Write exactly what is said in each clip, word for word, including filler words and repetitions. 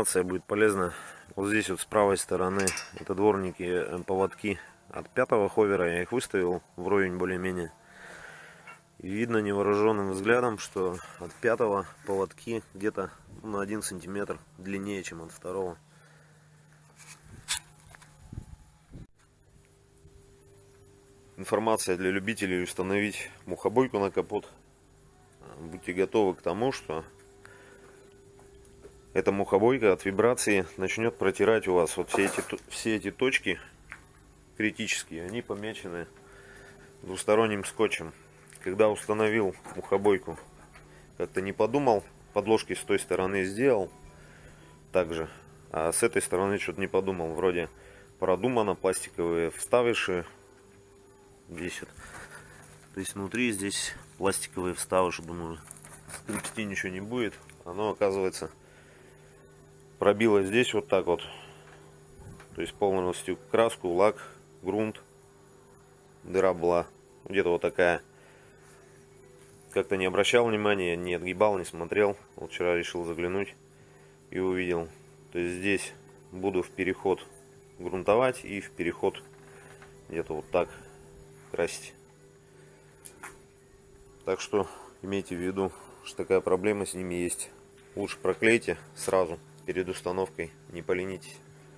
информация будет полезна. Вот здесь вот с правой стороны это дворники, поводки от пятого ховера. Я их выставил вровень более-менее. И видно невооруженным взглядом, что от пятого поводки где-то на один сантиметр длиннее, чем от второго. Информация для любителей: установить мухобойку на капот. Будьте готовы к тому, что эта мухобойка от вибрации начнет протирать у вас вот все эти, все эти точки критические. Они помечены двусторонним скотчем. Когда установил мухобойку, как-то не подумал, подложки с той стороны сделал также, а с этой стороны что-то не подумал. Вроде продумано, пластиковые вставыши здесь вот. То есть внутри здесь пластиковые вставыши, думаю, скрипсти ничего не будет. Оно, оказывается, пробило здесь вот так вот. То есть полностью краску, лак, грунт. Дыра была где-то вот такая. Как-то не обращал внимания, не отгибал, не смотрел. Вот вчера решил заглянуть и увидел. То есть здесь буду в переход грунтовать и в переход где-то вот так красить. Так что имейте в виду, что такая проблема с ними есть. Лучше проклейте сразу перед установкой, не поленитесь.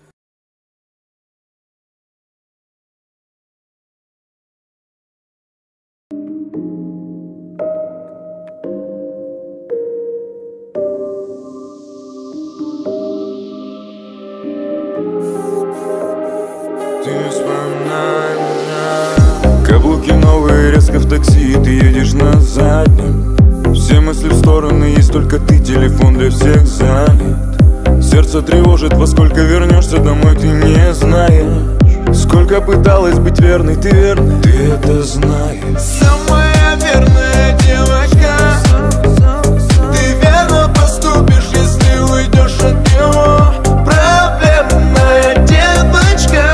Каблуки новые, резко в такси, ты едешь на заднем. Все мысли в стороны, есть только ты, телефон для всех занят. Сердце тревожит, во сколько вернешься домой, ты не знаешь. Сколько пыталась быть верной, ты верной, ты это знаешь. Самая верная девочка, ты верно поступишь, если уйдешь от него. Проблемная девочка,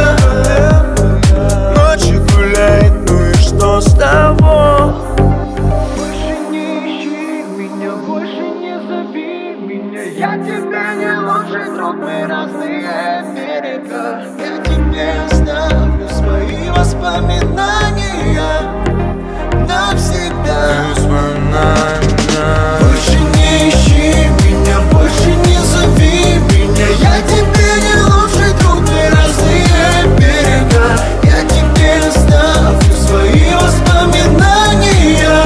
ночью гуляет, ну и что с того? Больше не ищи меня, больше не зови меня. Я тебе не лучший друг, мы разные берега. Я тебе оставлю свои воспоминания навсегда. Ты вспоминай меня. Больше не ищи меня, больше не зови меня. Я тебе не лучший друг, мы разные берега. Я тебе оставлю свои воспоминания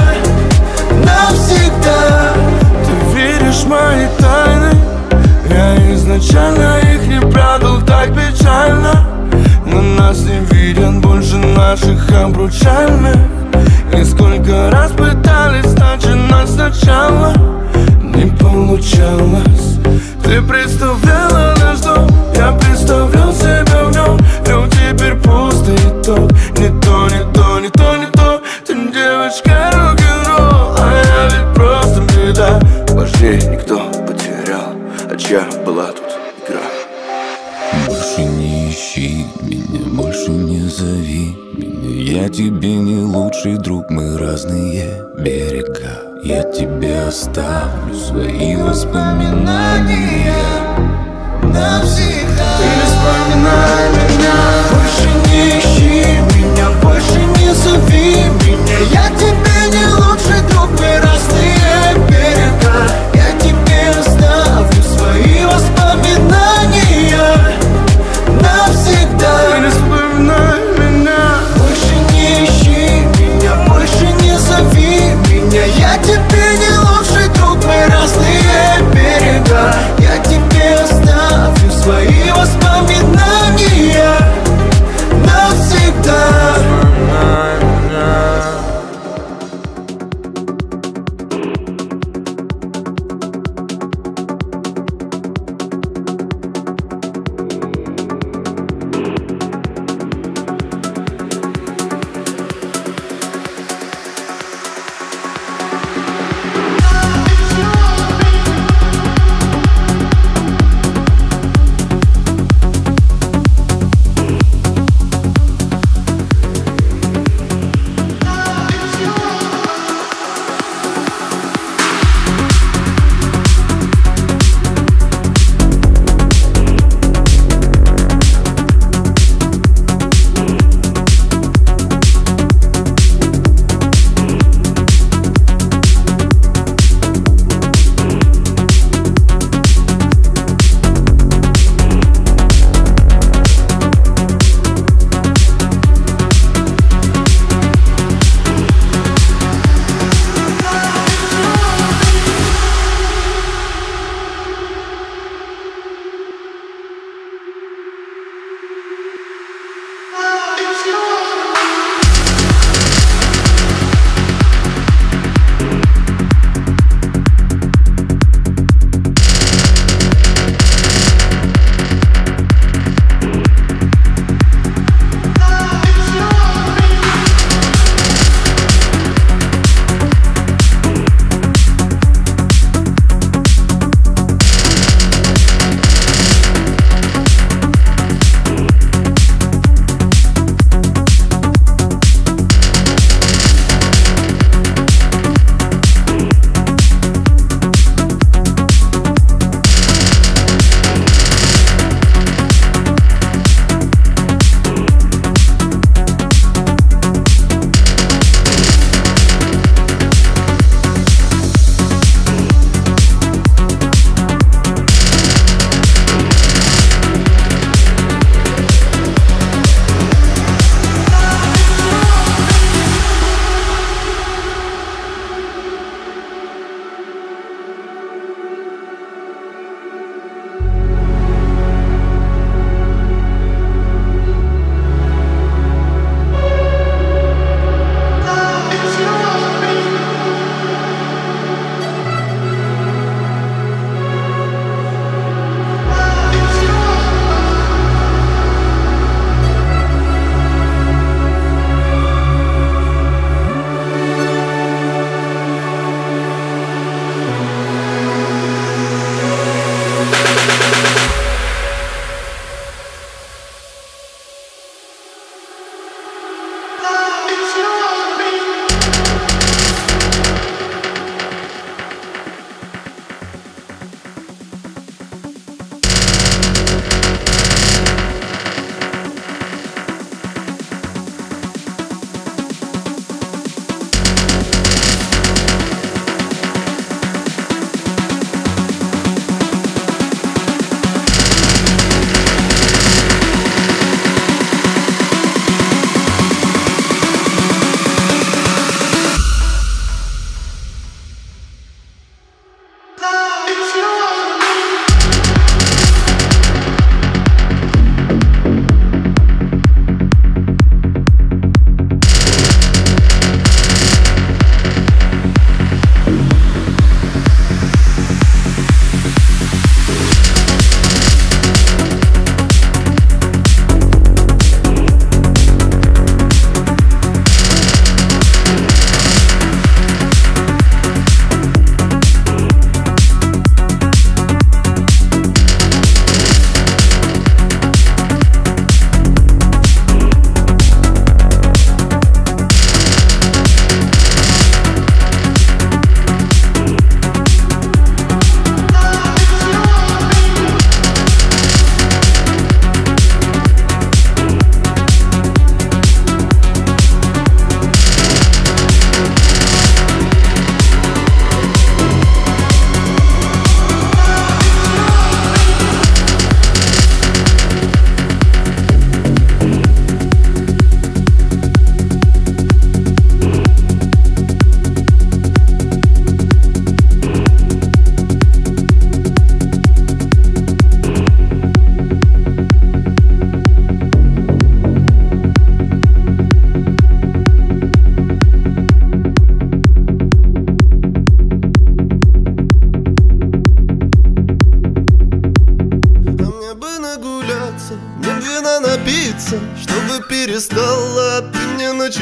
навсегда. Ты веришь в мои тайны, я изначально их не прятал так печально. Но нас не виден больше наших обручальных. И сколько раз пытались начинать сначала, не получалось. Ты представляла наш дом, я представлял себя в нем. Но теперь пусто и то, не то, не то, не то, не то. Ты девочка рок-н-ролл, а я ведь просто беда. Вождей никто потерял, а чья была тут игра. Больше не ищи меня, больше не зови меня. Я тебе не лучший друг, мы разные берега. Я тебе оставлю свои воспоминания Навсегда. Ты вспоминай меня. Больше не ищи меня, больше не зови меня. Я тебе не лучший друг, мы разные берега. Я тебе оставлю свои воспоминания навсегда. Ты вспоминай меня. Больше не ищи меня, больше не зови меня. Я тебе не лучший друг, мы разные берега. Я тебе оставлю свои воспоминания навсегда. Вспоминай меня.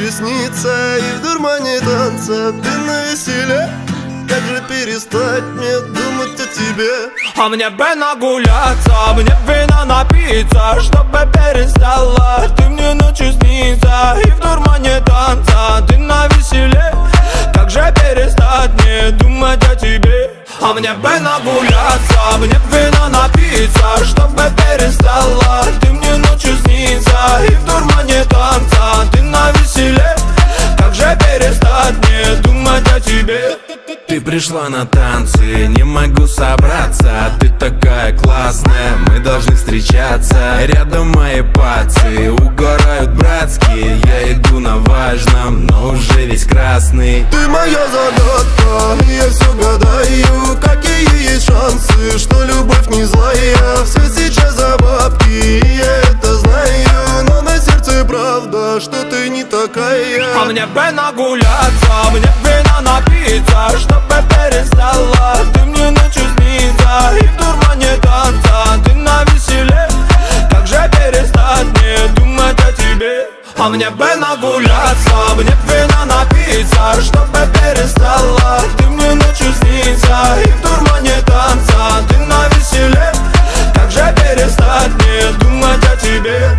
ночью снится, и в дурмане танца ты навеселе. Как же перестать мне думать о тебе? А мне бы нагуляться, мне вина напиться, чтобы перестала ты мне ночью снится, и в дурмане танца ты навеселе. Как же перестать мне думать о тебе? А мне бы нагуляться, мне вина напиться, чтобы перестала ты мне ночью снится, и в дурмане танца ты навеселе. Как же перестать мне думать о тебе? Ты пришла на танцы, не могу собраться. Ты такая классная, мы должны встречаться. Рядом мои пацы угорают братские. Я иду на важном, но уже весь красный. Ты моя загадка, и я все гадаю, какие есть шансы, что любовь не злая. Все сейчас за бабки, и я это знаю, но на сердце правда, что ты не такая. А мне бы нагуляться, мне вина напиться, чтобы перестала ты мне ночью снится, и в дурмане танца ты навеселе. Как же перестать мне думать о тебе? А мне бы нагуляться, мне вина напиться, чтобы перестала ты мне ночью снится, и в дурмане танца ты навеселе. Как же перестать мне думать о тебе?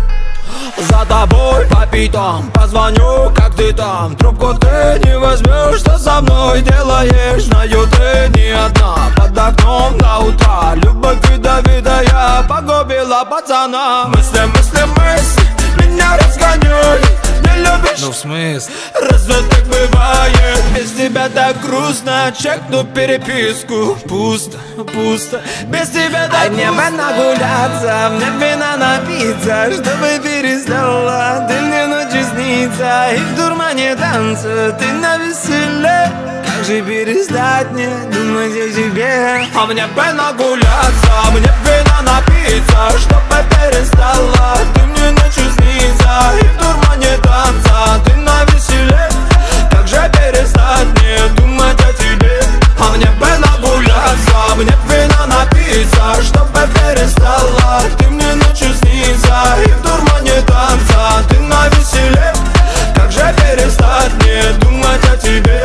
За тобой по пятам позвоню, как ты там. Трубку ты не возьмешь, что со мной делаешь? Знаю, ты не одна, под окном до утра. Любовь ядовитая погубила пацана. Мысли, мысли, мысли меня разгоняют. Не любишь? Ну в смысле? Разве так бывает? Без тебя так грустно, чекну переписку. Пусто, пусто, без тебя так грустно. Мне бы нагуляться, мне вина напиться, чтобы перестала ты мне ночью снится, и в дурмане танца ты навеселе. Как же перестать мне думать о тебе? А мне бы нагуляться, мне вина напиться, чтобы перестала ты мне ночью снится, и в дурмане танца ты навеселе. Как же перестать мне думать о тебе? А мне бы нагуляться, мне вина напиться, чтобы перестала ты мне ночью снится, и в дурмане танца ты навеселе. Как же перестать мне думать о тебе?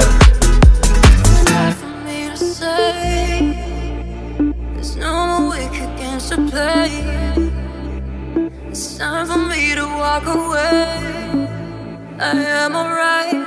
It's time for me to walk away. I am alright.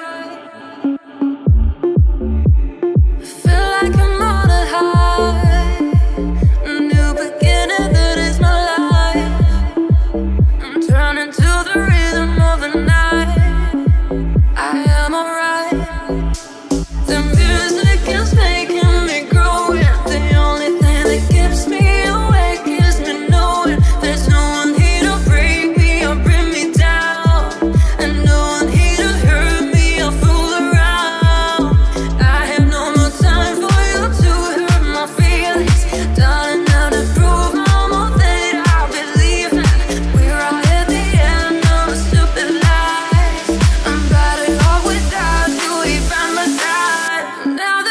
I feel like I'm on a high, a new beginning that is my life. I'm turning to the rhythm of the night. I am alright. The music is making me grow. The only thing that keeps me awake is me knowing there's no one here to break me or bring me down, and no one here to hurt me or fool around. I have no more time for you to hurt my feelings, darling. Now to prove no more that I believe in. We're all at the end of a stupid life. I'm better off without you here by my side. Now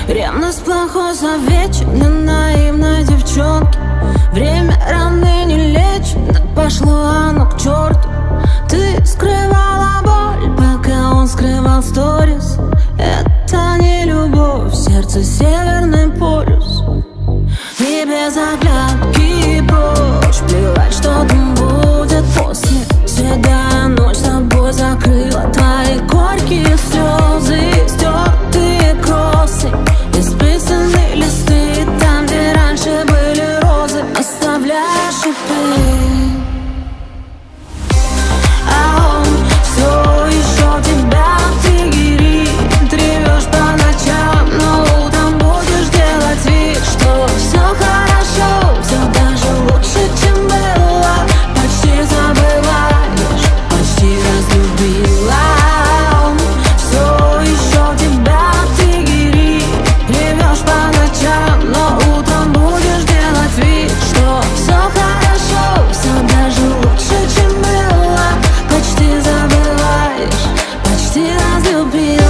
Ревность плохой советчик для наивной девчонки. Время раны не лечит, так пошло оно к черту. Ты скрывала боль, пока он скрывал сторис. Это не любовь, сердце Северный полюс. И без оглядки и прочь, плевать, что там будет после. Седая ночь с тобой закрыла твои горькие слезы. Стертые кроссы, исписанные листы, там, где раньше были розы, оставляя шипы. А он все еще тебя триггерит. Ревешь по ночам, но утром будешь делать вид, что все хорошо, все даже лучше, чем было. Почти забываешь, почти разлюбила. Он все еще тебя триггерит. Ревешь по ночам, но утром будешь делать вид, что все хорошо, все даже лучше, чем было. Почти забываешь, почти разлюбила.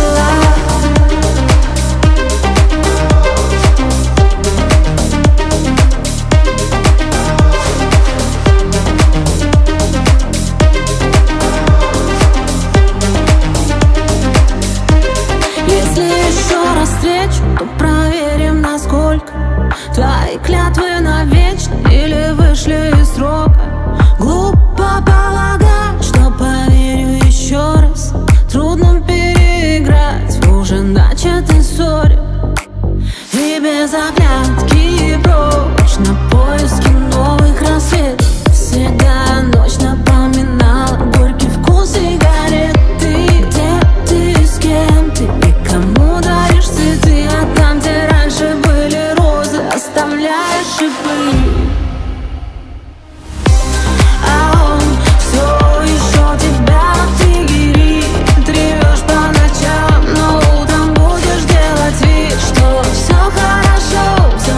Если еще раз встречу, то проверим, насколько твои клятвы навечно или вышли из срока. Глупо полагать, что поверю еще раз. Трудно переиграть в уже начатой ссоре. И без оглядки и прочь на поиски новых рассветов. Седая ночь напоминала горький вкус сигарет. Ты где ты, с кем ты и кому даришь цветы? А там, где раньше были розы, оставляешь шипы. А он все еще тебя триггерит. Ревешь по ночам, но утром будешь делать вид, что все хорошо, все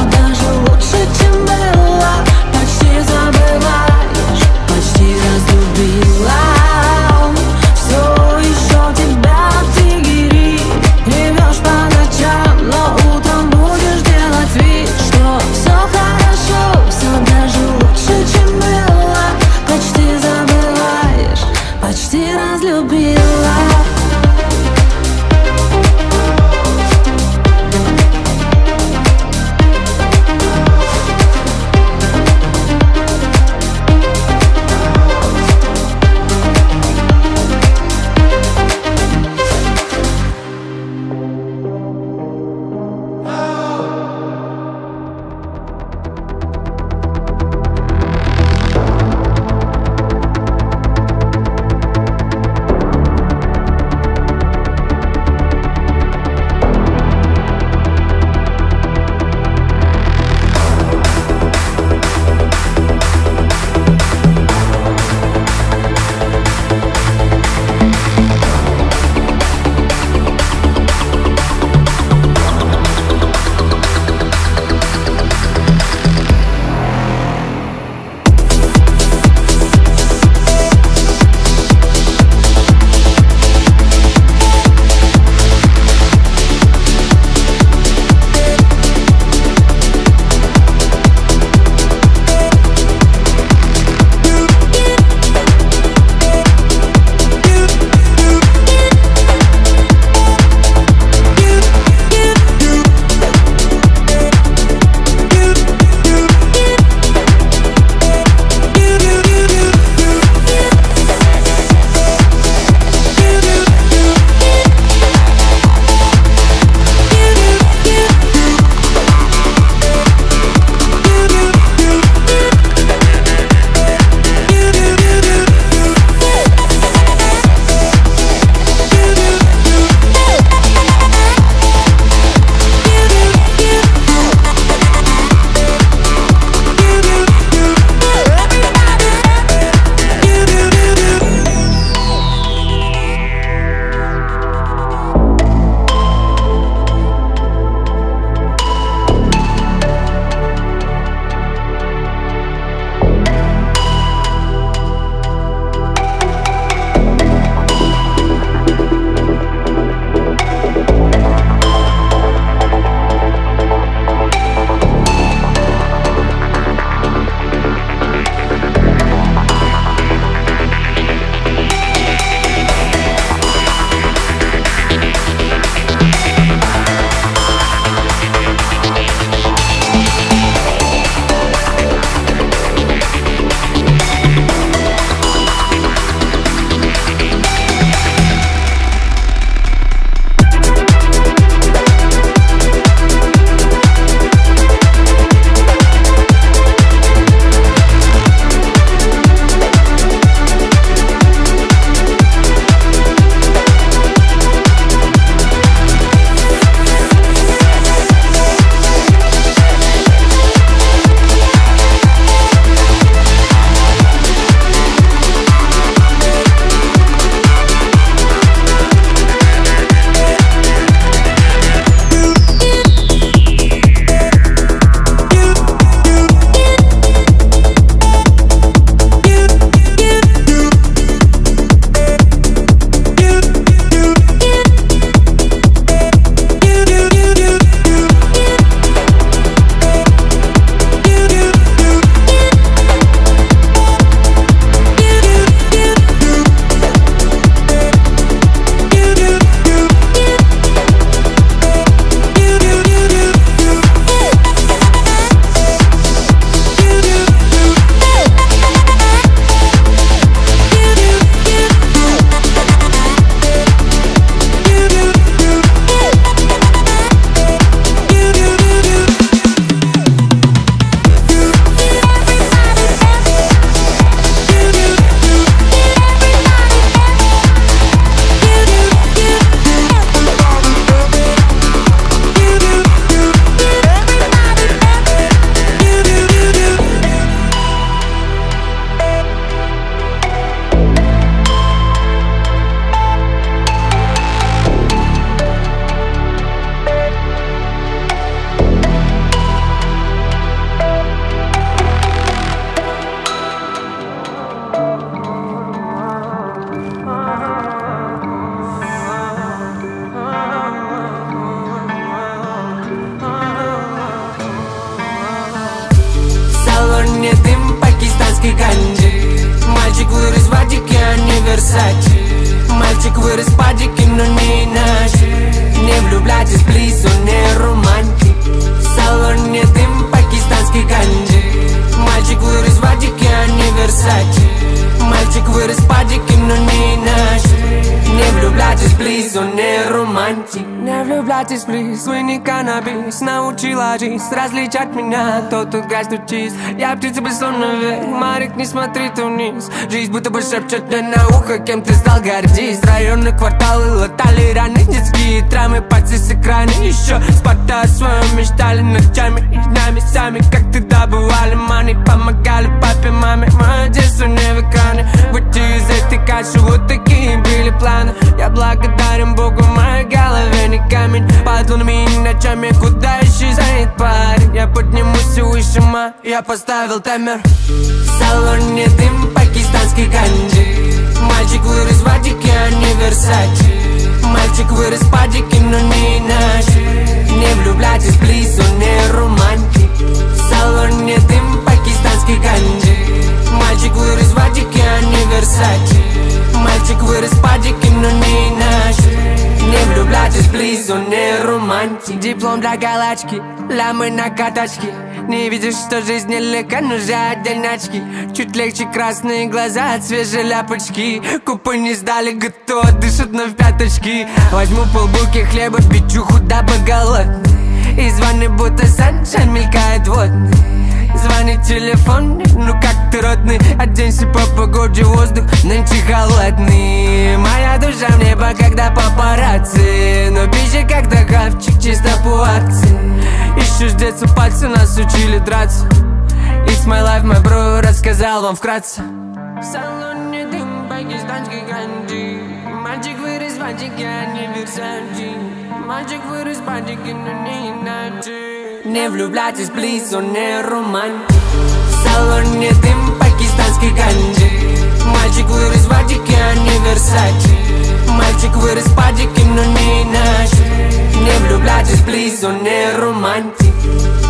Версачи. Мальчик вырос в падике, но не иначе. Не влюбляйтесь, плиз, он не романтик. В салоне дым пакистанский ганджи. Мальчик вырос в падике, а не Версачи. Мальчик вырос в падике, но не иначе. Не влюбляйтесь, плиз, он не романтик. Не влюбляйтесь, плиз, вы не каннабис. Научила жизнь различать меня, кто тут газ, тут чист. Я птица без наверх, Марик, не смотри ты вниз. Жизнь будто бы шепчет мне на ухо, кем ты стал, гордись. Районные кварталы латали раны, детские травмы, пальцы с экрана. Еще спорта о своем мечтали ночами и днями сами. Как ты добывали мани, помогали папе, маме. Мое детство не в экране, выйти из этой каши, вот такие были планы. Я благодарен Богу, в моей голове не камень. Под лунами и ночами, куда исчезает парень. Я поднимусь все выше, ма, я поставил таймер. В салоне дым пакистанский ганджи. Мальчик вырос в падике, а не Версачи. Мальчик вырос в падике, но не иначе. Не влюбляйтесь, плиз, он не романтик. В салоне дым пакистанский ганджи. Мальчик вырос в падике, а не Версачи. Мальчик вырос в падике, но не иначе. Не влюбляйтесь, плиз, он не романтик. Диплом для галочки, лямы на каточке. Не видишь, что жизнь нелегка, нужны отдельно очки. Чуть легче красные глаза от свежей ляпочки. Купы не сдали, готово, дышат на в пяточки. Возьму полбуки хлеба, печуху, дабы голодный. Из ванны будто саншайн мелькает водный. Звонит телефон, ну как ты, родный? Оденься по погоде, воздух нынче холодный. Моя душа в небо, когда папарацци. Но пища как-то хавчик, чисто по акции. Еще с детства пальцы нас учили драться. It's my life, my bro, рассказал вам вкратце. В салоне дым пакистанский ганджи. Мальчик вырос в падике, а не Версачи. Мальчик вырос в падике, но не иначе. Не влюбляйтесь, плиз, он не романтик. В салоне дым пакистанский ганджи. Мальчик вырос в падике, а не Версачи. Мальчик вырос в падике, но не иначе. Не влюбляйтесь, плиз, он не романтик.